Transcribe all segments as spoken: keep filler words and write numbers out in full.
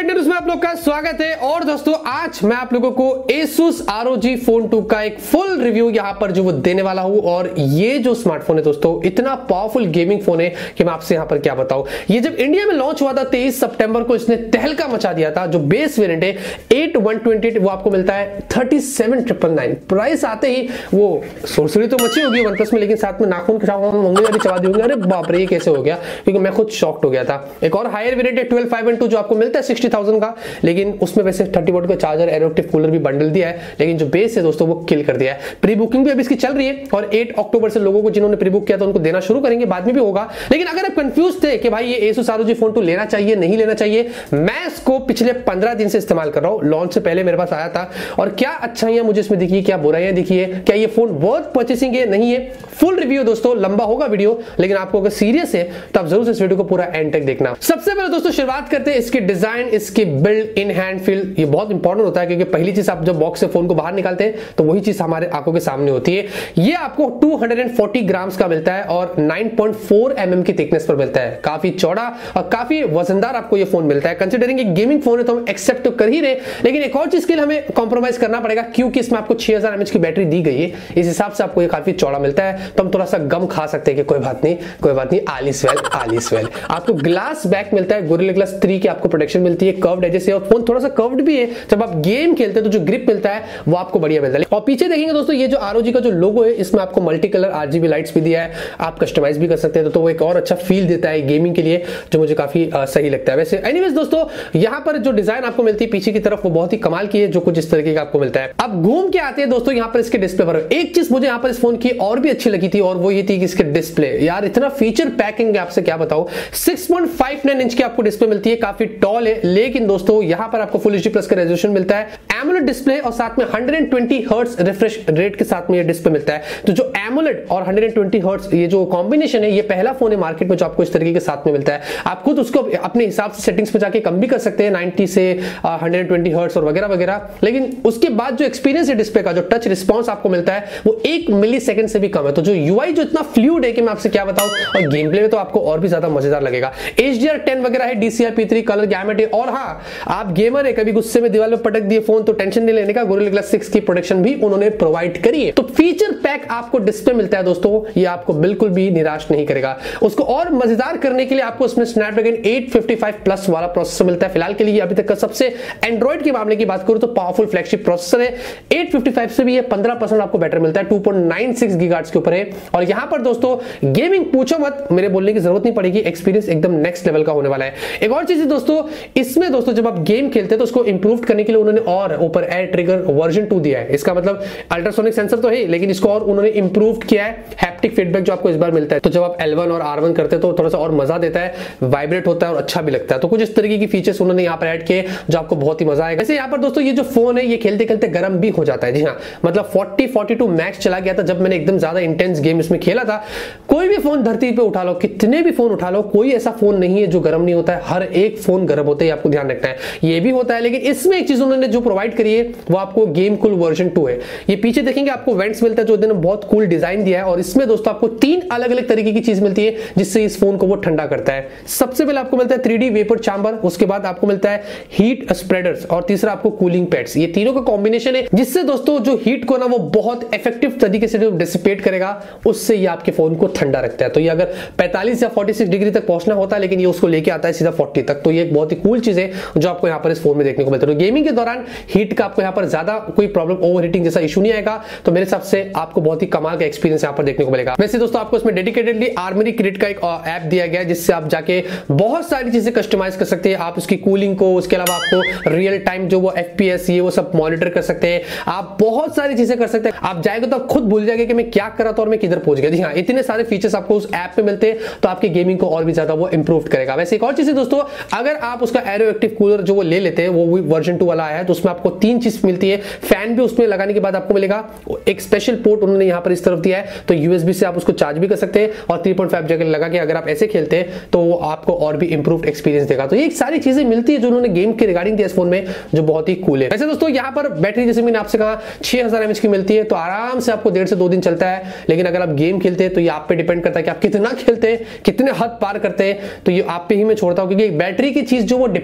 Tech news में आप लोग का स्वागत है। और दोस्तों आज मैं आप लोगों को Asus R O G Phone two का एक फुल रिव्यू यहां पर जो वो देने वाला हूं। और ये जो स्मार्टफोन है दोस्तों इतना पावरफुल गेमिंग फोन है कि मैं आपसे यहां पर क्या बताऊं। ये जब इंडिया में लॉन्च हुआ था तेईस सितंबर को, इसने तहलका मचा दिया था। जो बेस वेरिएंट है एट वन ट्वेंटी एट वो आपको मिलता है thirty seven triple nine. Price आते ही वो सुरसुरी तो मची होगी वन प्लस में, लेकिन साथ में नाखून के साथ उंगली वाली चबा दी होगी। अरे बाप रे ये कैसे हो गया, क्योंकि मैं खुद शॉक्ड हो गया था। एक और हायर वेरिएंट है ट्वेल्व फाइव वन टू जो आपको मिलता है सिक्सटी थाउजेंड का, लेकिन उसमें वैसे थर्टी वोल्ट का चार्जर एरोएक्टिव कूलर भी बंडल दिया है, लेकिन जो बेस है दोस्तों वो किल कर दिया है। प्री बुकिंग भी अभी इसकी चल रही है और आठ अक्टूबर से लोगों को जिन्होंने प्री बुक किया था उनको देना शुरू करेंगे, बाद में भी होगा। लेकिन अगर आप कंफ्यूज थे कि भाई ये Asus R O G Phone two लेना चाहिए नहीं लेना चाहिए, मैं इसको पिछले पंद्रह दिन से इस्तेमाल कर रहा हूं। लॉन्च से पहले मेरे पास आया था और क्या अच्छाइयां मुझे इसमें दिखी, क्या बुराइयां दिखी है, क्या ये फोन वर्थ परचेसिंग है नहीं है। फुल रिव्यू दोस्तों, लंबा होगा वीडियो, लेकिन आपको अगर सीरियस है तो आप जरूर इस वीडियो को पूरा एंड तक देखना। सबसे पहले दोस्तों शुरुआत करते हैं इसके डिजाइन, इसकी बिल्ड इन हैंड फील। ये बहुत इंपॉर्टेंट होता है क्योंकि पहली चीज आप जब बॉक्स से फोन को बाहर निकालते हैं तो वही चीज हमारे आंखों के सामने होती है। ये आपको टू फोर्टी ग्राम्स का मिलता है और nine point four M M की थिकनेस पर मिलता है। काफी चौड़ा और काफी वजनदार आपको ये फोन मिलता है। कंसिडरिंग एक गेमिंग फोन है तो हम एक्सेप्ट तो कर ही रहे, लेकिन एक और चीज के लिए हमें कॉम्प्रोमाइज करना पड़ेगा क्योंकि इसमें आपको छह हज़ार एमएच की बैटरी दी गई है। इस हिसाब से आपको ये काफी चौड़ा मिलता है, तो हम थोड़ा सा गम खा सकते हैं कि कोई बात नहीं कोई बात नहीं आलिस वेल आलिस वेल। आपको ग्लास बैक मिलता है, गोरिल्ला ग्लास थ्री की आपको प्रोटेक्शन मिलती है, कर्व्ड एजेस है और फोन थोड़ा सा कर्व्ड भी है। जब आप गेम खेलते हैं तो जो ग्रिप मिलता है वो आपको बढ़िया मिलता है। और पीछे देखेंगे दोस्तों ये जो R O G का जो लोगो है इसमें आपको मल्टी कलर आरजीबी लाइट्स भी दिया है, आप कस्टमाइज भी कर सकते हैं, तो, तो वो एक और अच्छा फील देता है गेमिंग के लिए, जो मुझे काफी आ, सही लगता है। वैसे एनीवेज दोस्तों यहाँ पर जो डिजाइन आपको मिलती है पीछे की तरफ वो बहुत ही कमाल की है, जो कुछ इस तरीके का आपको मिलता है। अब घूम के आते हैं दोस्तों यहाँ पर इसके डिस्प्ले पर। एक चीज मुझे यहाँ पर इस फोन की और भी अच्छी लगी थी और वो ये थी कि इसके डिस्प्ले, यार इतना फीचर पैकिंग आपसे क्या बताऊं। Six point five nine inch की आपको डिस्प्ले मिलती है, काफी टॉल है, लेकिन दोस्तों यहाँ पर आपको फुल एचडी प्लस का रेजोल्यूशन मिलता है, एमोलेड डिस्प्ले और साथ में one twenty hertz refresh rate के साथ में ये डिस्प्ले मिलता है। तो जो एमोलेड और वन ट्वेंटी हर्ट्ज ये जो कॉम्बिनेशन है, ये पहला फोन है मार्केट में जो आपको इस तरीके के साथ में मिलता है। आप खुद उसको अपने हिसाब से सेटिंग्स पे जाके कम भी कर सकते हैं, नाइंटी से वन ट्वेंटी हर्ट्ज और वगैरह वगैरह, लेकिन उसके बाद जो एक्सपीरियंस है डिस्प्ले का, जो टच रिस्पॉन्स आपको मिलता है वो एक मिली सेकंड से भी कम है। तो जो यूआई जो इतना फ्लूइड है कि मैं आपसे क्या बताऊं, और गेम प्ले में तो आपको और भी ज्यादा मजेदार लगेगा। एच डी आर टेन वगैरह है, D C R P three colour gamut है, और हाँ आप गेमर है, कभी गुस्से में दीवार में पटक दिए फोन तो टेंशन नहीं लेने का, गोरिल्ला ग्लास सिक्स की प्रोटेक्शन भी उन्होंने प्रोवाइड करी है। तो फीचर पैक आपको डिस्प्ले मिलता है दोस्तों, ये आपको बिल्कुल भी निराश नहीं करेगा। उसको और मजेदार करने के लिए आपको इसमें Snapdragon eight fifty five plus वाला प्रोसेसर मिलता है। फिलहाल के लिए अभी तक का सबसे एंड्रॉइड के मामले की बात करूं तो पावरफुल फ्लैगशिप प्रोसेसर है। एट फिफ्टी फाइव से भी ये पंद्रह परसेंट आपको बेटर मिलता है, two point nine six gigahertz के ऊपर है। और यहां पर दोस्तों गेमिंग पूछो मत, मेरे बोलने की जरूरत नहीं पड़ेगी, एक्सपीरियंस एकदम नेक्स्ट लेवल का होने वाला है। एक और चीज है दोस्तों, इसमें दोस्तों जब आप गेम खेलते हैं तो उसको इंप्रूव करने के लिए उन्होंने और ऊपर एयर ट्रिगर वर्जन टू दिया है। इसका मतलब अल्ट्रासोनिक सेंसर तो है, लेकिन इसको और उन्होंने इंप्रूव किया है। हैप्टिक फीडबैक जो आपको इस बार मिलता है, तो जब आप एल वन और आर वन करते हैं तो थोड़ा सा और मजा देता है, वाइब्रेट होता है और अच्छा भी लगता है। तो कुछ इस तरीके की फीचर्स उन्होंने यहाँ पर ऐड किए जो आपको बहुत ही मजा आएगा। वैसे यहाँ पर दोस्तों ये जो फोन है ये खेलते खेलते गर्म भी हो जाता है। जी हाँ, मतलब फोर्टी फोर्टी टू मैक्स चला गया था जब मैंने एकदम ज्यादा इंटेंस गेम इसमें खेला था। कोई भी फोन धरती पे उठा लो, कितने भी फोन उठा लो, कोई ऐसा फोन नहीं है जो गर्म नहीं होता है। हर एक फोन गर्म होता है, आपको ध्यान रखना है। ये भी होता है, लेकिन इसमें एक चीज उन्होंने जो प्रोवाइड करी है वो आपको गेम कूल वर्जन टू है। ये पीछे देखेंगे आपको वेंट्स मिलता है जो इन्होंने बहुत कूल डिजाइन दिया है, और इसमें दोस्तों आपको तीन अलग अलग तरीके की चीज मिलती है जिससे इस फोन को वो ठंडा करता है। सबसे पहले आपको मिलता है थ्री डी वेपर चैम्बर, उसके बाद आपको मिलता है हीट स्प्रेडर्स और तीसरा आपको कूलिंग पैड्स। ये तीनों का कॉम्बिनेशन है जिससे दोस्तों जो हीट को ना वो बहुत इफेक्टिव तरीके से डिसिपेट करेगा, उससे ये आपके फोन को ठंडा रखता है। तो ये अगर पैंतालीस या छियालीस डिग्री तक पहुंचना होता है, लेकिन ये उसको लेके आता है सीधा चालीस तक। तो ये एक बहुत ही कूल चीज है जो आपको यहाँ पर इस फोन में देखने को मिलता है। तो गेमिंग के दौरान हीट का आपको यहाँ पर ज्यादा कोई प्रॉब्लम, ओवर हीटिंग जैसा इशू नहीं आएगा। तो मेरे हिसाब से आपको बहुत ही कमाल का एक्सपीरियंस यहाँ पर देखने को मिलेगा। वैसे दोस्तों आपको इसमें डेडिकेटेडली आर्मरी क्रिएट का एक ऐप दिया गया है जिससे आप जाके बहुत सारी चीजें कस्टमाइज कर सकते हैं। आप उसकी कूलिंग को, उसके अलावा आपको रियल टाइम जो वो एफपीएस ये वो सब मॉनिटर कर सकते हैं। आप बहुत सारी चीजें कर सकते हैं। आप जाएंगे तो आप खुद भूल जाएंगे कि मैं क्या कर रहा था और मैं किधर पहुंच गया। जी हाँ, इतने सारे फीचर्स आपको उस ऐप पे मिलते हैं, तो आपकी गेमिंग को और भी ज्यादा वो इंप्रूव करेगा। वैसे एक और चीज है दोस्तों, अगर आप उसका एरो एक्टिव कूलर जो वो ले लेते हैं, वो वर्जन टू वाला आया है, तो उसमें आपको तीन चीज मिलती है। फैन भी उसमें लगाने के बाद आपको मिलेगा, एक स्पेशल पोर्ट उन्होंने यहाँ पर इस तरफ दिया है, तो यूएसबी से आप उसको चार्ज भी कर सकते हैं, और थ्री पॉइंट फाइव जगह लगा के अगर आप ऐसे खेलते हैं तो वो आपको और भी इंप्रूव्ड एक्सपीरियंस देगा। तो ये सारी चीजें मिलती है जो उन्होंने गेम के रिगार्डिंग दिया इस फोन में, जो बहुत ही कूल है। वैसे दोस्तों यहाँ पर बैटरी जैसे मैंने आपसे कहा छह हज़ार एमएच की मिलती है, तो आराम से आपको डेढ़ से दो दिन चलता है। लेकिन अगर आप गेम खेलते हैं तो ये आप पे डिपेंड करता है कि आप कितना खेलते हैं, कितने हद पार करते हैं, तो ये आप पे ही मैं छोड़ता हूं, क्योंकि बैटरी की चीज जो वो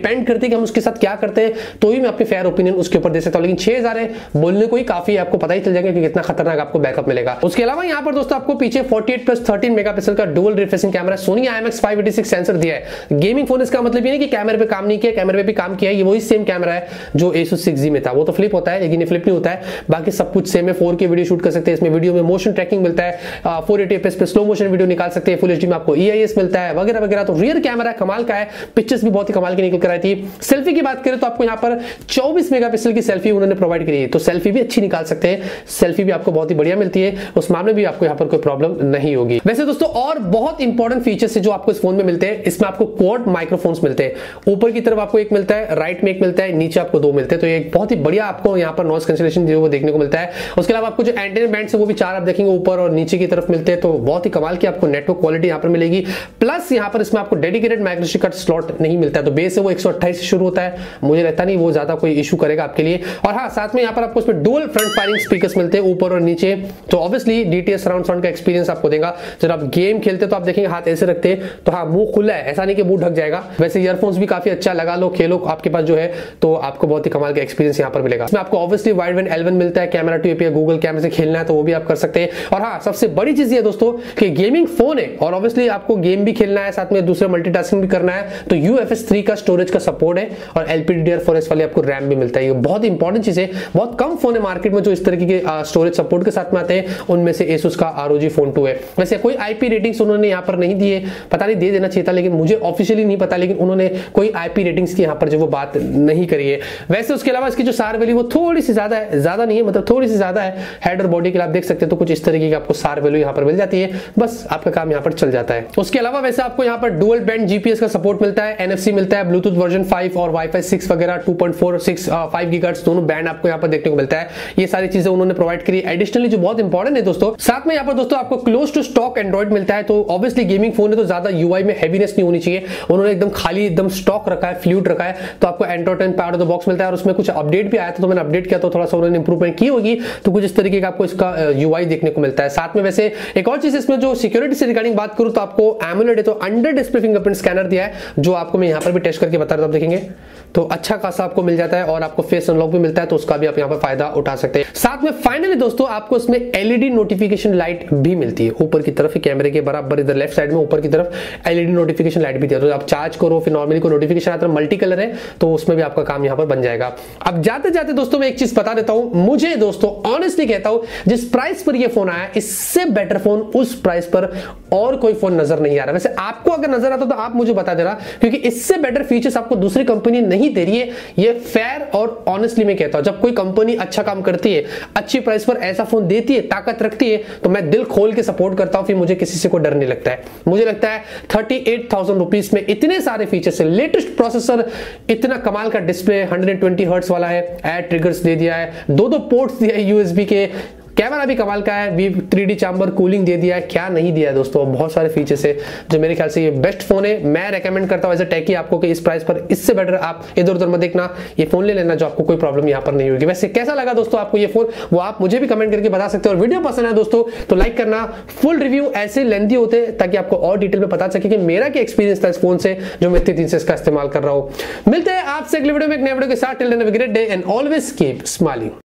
डिपेंड करती है कि हम उसके साथ क्या करते हैं, तो ही मैं अपनी फेयर ओपिनियन उसके ऊपर दे सकता हूं। लेकिन छह हज़ार है बोलने को ही काफी है, आपको पता ही चल जाएगा कि कितना खतरनाक आपको बैकअप मिलेगा। उसके अलावा यहाँ पर दोस्तों आपको पीछे अड़तालीस प्लस तेरह मेगापिक्सल का dual refreshing camera Sony I M X five eighty six sensor दिया है। गेमिंग फोन इसका मतलब ये नहीं कि कैमरे पे काम नहीं किया, कैमरे पे भी काम किया है। ये वही सेम कैमरा है जो एसुस सिक्स जी में था। वो तो फ्लिप होता है लेकिन ये फ्लिप नहीं होता है, बाकी सब कुछ सेम है। फोर के वीडियो शूट कर सकते हैं इसमें, वीडियो में मोशन ट्रैकिंग मिलता है, फोर एटी एफ एस पे स्लो मोशन वीडियो निकाल सकते हैं, फुल एचडी में आपको ई आई एस मिलता है वगैरह वगैरह। तो रियर कैमरा कमाल का है, पिक्चर्स भी बहुत ही कमाल की निकल कर आई थी। सेल्फी की बात करें तो आपको यहाँ पर चौबीस मेगापिक्सल की सेल्फी उन्होंने प्रोवाइड करी है, तो सेल्फी भी अच्छी निकाल सकते हैं, सेल्फी भी आपको बहुत ही बढ़िया मिलती है, उस मामले में भी आपको यहाँ पर कोई प्रॉब्लम नहीं होगी। वैसे दोस्तों और बहुत इंपॉर्टेंट फीचर्स है जो आपको इस फोन में मिलते हैं, इसमें आपको क्वाड माइक्रोफोन्स मिलते हैं। ऊपर की तरफ आपको एक मिलता है, राइट में एक मिलता है, नीचे आपको दो मिलते हैं। तो ये एक बहुत ही बढ़िया आपको यहाँ पर नॉइस कैंसलेशन जो वो देखने को मिलता है। उसके अलावा आपको जो एंटेना बैंड्स है वो भी चार आप देखेंगे ऊपर और नीचे की तरफ मिलते हैं, तो बहुत ही कमाल की आपको नेटवर्क क्वालिटी यहाँ पर मिलेगी। प्लस यहाँ पर इसमें आपको डेडिकेटेड माइक्रोएसडी कार्ड स्लॉट नहीं मिलता है, तो बेस है वो एक सौ अट्ठाईस से शुरू होता है। मुझे लगता नहीं वो ज्यादा कोई इशू करेगा आपके लिए। और हाँ, साथ में यहाँ पर आपको इसमें डुअल फ्रंट फायरिंग स्पीकर्स मिलते हैं ऊपर और नीचे, तो ऑब्वियसली डीटीएस सराउंड साउंड का एक्सपीरियंस आपको देगा। जब आप गेम खेलते तो आप देखेंगे हाथ ऐसे रखते हैं तो हाँ मुंह खुला है, ऐसा नहीं कि मुंह ढक जाएगा। वैसे ईयरफोन्स भी काफी अच्छा लगा लो, खेलो आपके पास जो है, तो आपको बहुत ही कमाल का एक्सपीरियंस यहाँ पर मिलेगा। इसमें आपको obviously wide band L one मिलता है, कैमरा टू एपीआई गूगल कैमरे से खेलना है तो वो भी आप कर सकते हैं। और हाँ, सबसे बड़ी चीज ये दोस्तों कि गेमिंग फोन है और ऑब्वियसली आपको गेम भी खेलना है, साथ में दूसरे मल्टीटास्किंग भी करना है, तो यू एफ एस थ्री का स्टोरेज का सपोर्ट है और L P D D R four S वाले आपको रैम भी मिलता है। ये बहुत ही इंपॉर्टेंट चीज है, बहुत कम फोन है मार्केट में जो इस तरीके के स्टोरेज सपोर्ट के साथ में आते हैं, उनमें से एसुस का R O G phone two है। वैसे कोई आईपी रेटिंग्स उन्होंने यहाँ पर नहीं दिए, पता नहीं दे देना चाहिए था, लेकिन मुझे ऑफिशियली नहीं पता, लेकिन उन्होंने कोई आईपी रेटिंग्स की यहाँ पर जो वो बात नहीं करी है। वैसे उसके अलावा इसकी जो सार वैल्यू वो थोड़ी सी ज्यादा है, ज्यादा नहीं है मतलब थोड़ी सी ज्यादा है। हेड और बॉडी के लिए आप देख सकते हैं तो कुछ इस तरीके की आपको सार वैल्यू यहाँ पर मिल जाती है, बस आपका काम यहाँ पर चल जाता है। उसके अलावा वैसे आपको यहाँ पर डुअल बैंड जीपीएस का सपोर्ट मिलता है, एनएफसी मिलता है, ब्लूटूथ वर्जन फाइव और वाईफाई सिक्स वगैरह two point four six five gigahertz दोनों बैंड आपको यहाँ पर देखने को मिलता है। ये सारी चीजें उन्होंने प्रोवाइड करी। एडिशनली जो बहुत इंपॉर्टेंट है दोस्तों, साथ में यहाँ पर दोस्तों आपको क्लोज टू स्टॉक एंड्रॉइड मिलता है। तो ऑब्वियसली गेमिंग फोन है तो ज्यादा यूआई में हैवीनेस नहीं होनी चाहिए, उन्होंने एकदम खाली एकदम स्टॉक रखा है, फ्लूइड रखा है। तो आपको Android ten power of the box मिलता है और उसमें कुछ अपडेट भी आया था, तो मैंने अपडेट किया तो थोड़ा सा उन्होंने इंप्रूवमेंट की होगी, तो कुछ इस तरीके का आपको इसका यूआई देखने को मिलता है। साथ में वैसे एक और चीज इसमें जो सिक्योरिटी से रिगार्डिंग बात करूं तो आपको एमुलेट है, तो अंडर डिस्प्ले फिंगरप्रिंट स्कैनर दिया है, जो आपको मैं यहाँ पर भी टेस्ट करके बता रहा हूं, आप देखेंगे तो अच्छा खासा आपको मिल जाता है और आपको फेस अनलॉक भी मिलता है, तो उसका भी आप यहाँ पर फायदा उठा सकते हैं। साथ में फाइनली दोस्तों आपको इसमें एलईडी नोटिफिकेशन लाइट भी मिलती है ऊपर की तरफ, कैमरे के बराबर इधर लेफ्ट साइड में ऊपर की तरफ एलईडी नोटिफिकेशन लाइट भी दिया, तो आप चार्ज करो फिर नॉर्मली कोई नोटिफिकेशन आता है, मल्टी कलर है तो उसमें भी आपका काम यहाँ पर बन जाएगा। अब जाते जाते दोस्तों मैं एक चीज बता देता हूं, मुझे दोस्तों ऑनेस्टली कहता हूं जिस प्राइस पर ये फोन आया इससे बेटर फोन उस प्राइस पर और कोई फोन नजर नहीं आ रहा। वैसे आपको अगर नजर आता तो आप मुझे बता देना, क्योंकि इससे बेटर फीचर्स आपको दूसरी कंपनी नहीं दे रही है। ये फेयर और ऑनेस्टली मैं कहता हूं, जब कोई कंपनी अच्छा काम करती है, अच्छी प्राइस पर ऐसा फोन देती है, ताकत रखती है, तो मैं दिल खोल के सपोर्ट करता हूं, फिर मुझे किसी से कोई डर नहीं लगता है। मुझे लगता है थर्टी एट थाउजेंड रुपीस में इतने सारे फीचर्स है, लेटेस्ट प्रोसेसर, इतना कमाल का डिस्प्ले वन ट्वेंटी हर्ट्ज वाला है, एड ट्रिगर्स दे दिया है, दो दो पोर्ट्स दिया है यूएसबी के, कैमरा भी कमाल का है, V three D chamber cooling दे दिया है, क्या नहीं दिया है दोस्तों, बहुत सारे फीचर्स है जो मेरे ख्याल से ये बेस्ट फोन है। मैं रेकमेंड करता हूं एज अ टेकी आपको कि इस प्राइस पर इससे बेटर आप इधर उधर मत देखना, ये फोन ले लेना, जो आपको कोई प्रॉब्लम यहाँ पर नहीं होगी। वैसे कैसा लगा दोस्तों आपको ये फोन, वो आप मुझे भी कमेंट करके बता सकते हो। और वीडियो पसंद है दोस्तों तो लाइक करना। फुल रिव्यू ऐसे लेंथी होते हैं ताकि आपको और डिटेल में पता सके कि मेरा क्या एक्सपीरियंस था इस फोन से, जो मैं इतने दिन से इसका इस्तेमाल कर रहा हूं। मिलते हैं आपसे अगले वीडियो में एक नए वीडियो के साथ। Till then have a great day and always keep smiling.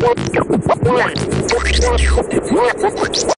What?